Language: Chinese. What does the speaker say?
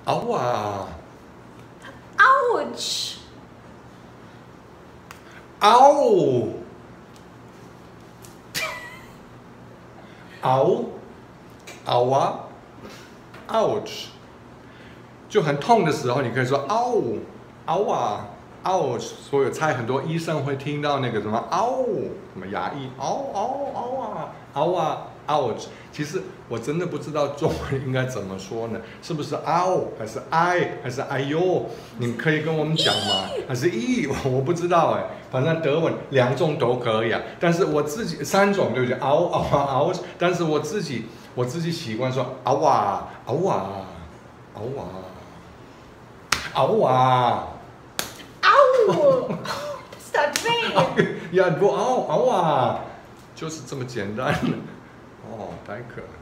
嗷哇 ouch， 嗷嗷嗷啊 ouch， 就很痛的时候，你可以说嗷嗷啊 ouch， 所以我猜很多医生会听到那个什么嗷，什么牙医嗷嗷嗷啊嗷啊 ouch。其实我真的不知道中文应该怎么说呢？是不是嗷还是哀还是哎呦？你们可以跟我们讲吗？还是咦？我不知道哎，反正德文2种都可以啊。但是我自己3种对不对？嗷嗷啊嗷，但是我自己习惯说嗷哇嗷哇嗷哇嗷哇。 Ow！That's not me。 呀，不嗷嗷哇，就是这么简单。哦，代课。